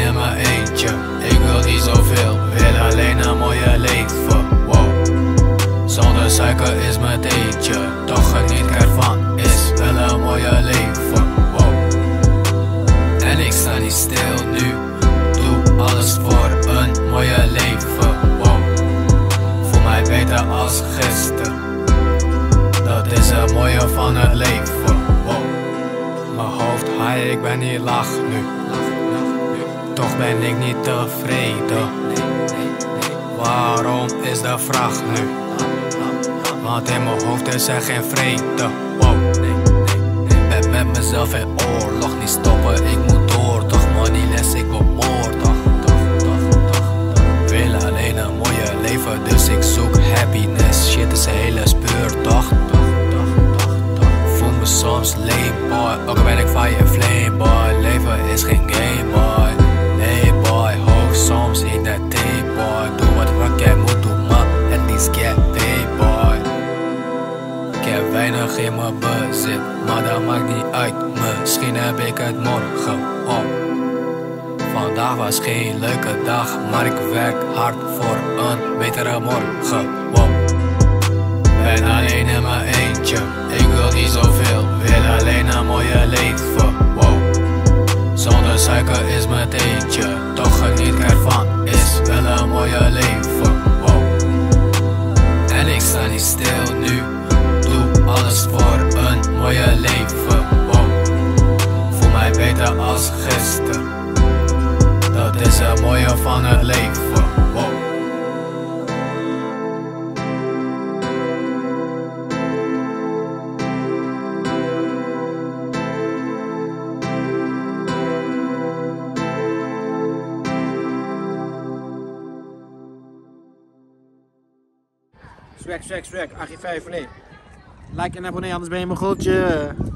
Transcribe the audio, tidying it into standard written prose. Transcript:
in mijn eentje, ik wil niet zoveel, wil alleen een mooie leven. Wow. Zonder suiker is mijn theetje, toch geniet ik ervan, is wel een mooie leven. Wow. En ik sta niet stil nu, doe alles voor een mooie leven. Wow. Voel mij beter als gisteren, dat is het mooie van het leven. Wow. Mijn hoofd high, ik ben niet laag nu, toch ben ik niet tevreden. Waarom is de vraag nu? Want in mijn hoofd is er geen vrede. Wow. Ben met mezelf in oorlog, niet stoppen, ik moet door. Toch moneyless, ik word moord. Wil alleen een mooie leven, dus ik zoek happiness. Shit is een hele speurtocht. Voel me soms lame boy, ook al ben ik fire flame boy. Leven is geen game boy, nee boy. Hoog soms in de thee boy. Doe wat jij moet doen man, at least get paid boy. Ik heb weinig in mijn bezit, maar dat maakt niet uit. Misschien heb ik het morgen. Oh. Vandaag was geen leuke dag, maar ik werk hard voor een betere morgen. Wow. Ben alleen in mijn eentje, ik wil niet zoveel, wil alleen een mooie leven. Wow. Zonder suiker is mijn theetje, toch geniet ik ervan, is wel een mooie leven. Wow. En ik sta niet stil nu, doe alles voor een mooie leven. Wow. Voel mij beter als gisteren, dat is het mooie van het leven. Wow. Swag, Agii 5 nee. Like en abonneer, anders ben je mijn gootje.